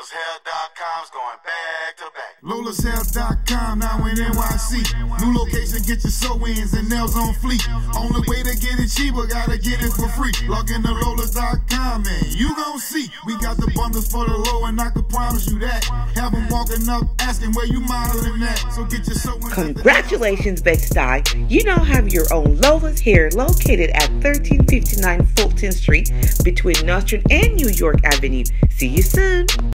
LolasHair.com's going back to back. LolasHair.com now in NYC. New location, get your sew-ins and nails on fleek. Only way to get it cheaper, gotta get it for free. Log into Lolas.com and you gon' see. We got the bundles for the low and I can promise you that. Have them walking up asking where you modeling at. So get your sew-ins. Congratulations, Bed-Stuy. You now have your own Lola's Hair located at 1359 Fulton Street between Nostrand and New York Avenue. See you soon.